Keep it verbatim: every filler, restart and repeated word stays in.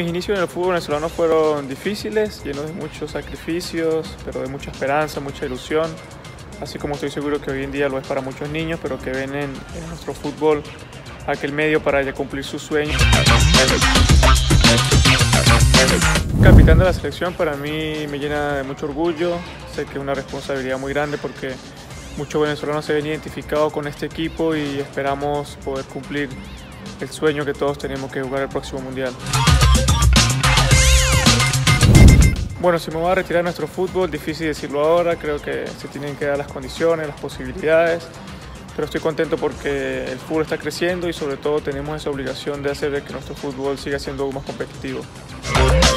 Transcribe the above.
Mis inicios en el fútbol venezolano fueron difíciles, llenos de muchos sacrificios, pero de mucha esperanza, mucha ilusión. Así como estoy seguro que hoy en día lo es para muchos niños, pero que ven en, en nuestro fútbol aquel medio para ya cumplir sus sueños. Capitán de la selección para mí me llena de mucho orgullo. Sé que es una responsabilidad muy grande porque muchos venezolanos se ven identificados con este equipo y esperamos poder cumplir el sueño que todos tenemos, que jugar el próximo mundial. Bueno, si me voy a retirar de nuestro fútbol, difícil decirlo ahora, creo que se tienen que dar las condiciones, las posibilidades, pero estoy contento porque el fútbol está creciendo y sobre todo tenemos esa obligación de hacer que nuestro fútbol siga siendo aún más competitivo.